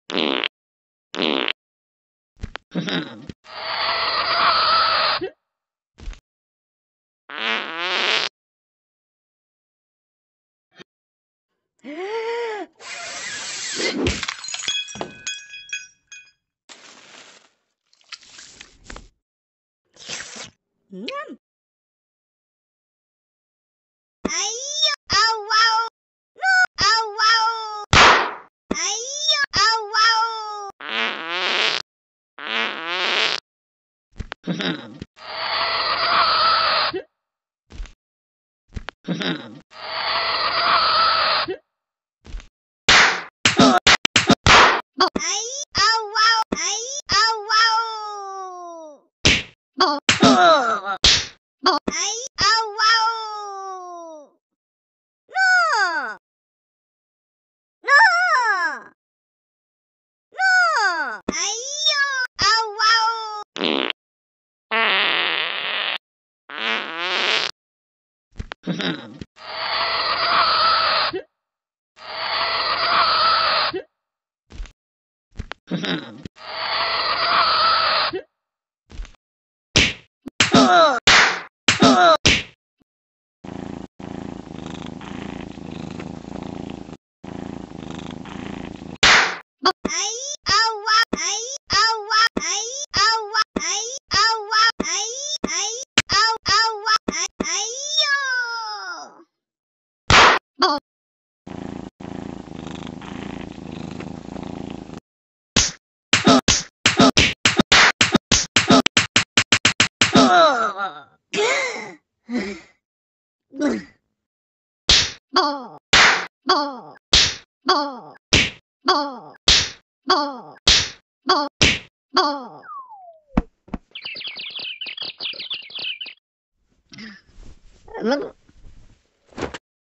Ayo, au, au. Au, au. Ayo, au, au. Ay, au, au. Ay, au, au. Ay, au, au. No! No! No! Ayo, au, au. Ay, au, au. Ay, au, au. Ay, au, au. Ay, au, au. Ay, ay, au, au, au. Ay, ayo. Look.